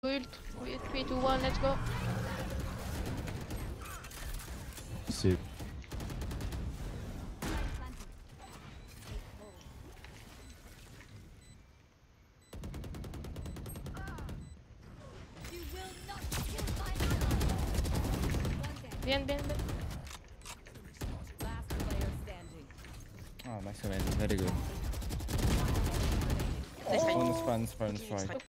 Ult. 3, 2, 1, let's go. See. Bien. Oh, nice one. Very good. Nice fight. Spawn.